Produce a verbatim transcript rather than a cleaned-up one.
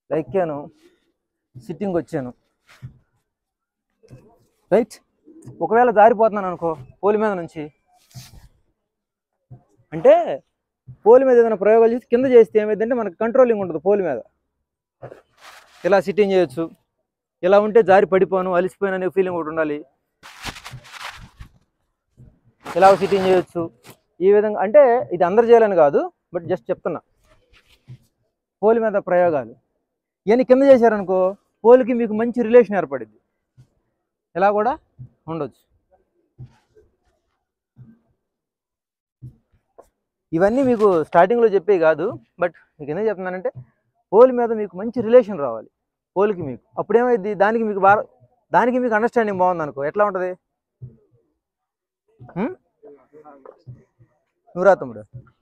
ఇలా ఎక్కాను, సిట్టింగ్ వచ్చాను, రైట్. ఒకవేళ జారిపోతున్నాను అనుకో పోలి మీద నుంచి, అంటే పోలి మీద ఏదైనా ప్రయోగాలు చేసి కింద చేస్తే ఏమైందంటే మనకు కంట్రోలింగ్ ఉండదు పోలి మీద. ఇలా సిట్టింగ్ చేయొచ్చు, ఇలా ఉంటే జారి పడిపోను అలిసిపోయాను అనే ఫీలింగ్ ఒకటి ఉండాలి. ఇలా సిట్టింగ్ చేయొచ్చు ఈ విధంగా. అంటే ఇది అందరు చేయాలని కాదు, బట్ జస్ట్ చెప్తున్నా పోలి మీద ప్రయోగాలు. ఇవన్నీ కింద చేశారనుకో పోలికి మీకు మంచి రిలేషన్ ఏర్పడింది, ఇలా కూడా ఉండొచ్చు. ఇవన్నీ మీకు స్టార్టింగ్లో చెప్పే కాదు, బట్ మీకు ఎందుకు చెప్తున్నానంటే పోలి మీద మీకు మంచి రిలేషన్ రావాలి పోలికి మీకు. అప్పుడేమైంది దానికి మీకు బాగా దానికి మీకు అండర్స్టాండింగ్ బాగుంది అనుకో, ఎట్లా ఉంటుంది? నువ్వు రా తమ్ముడు.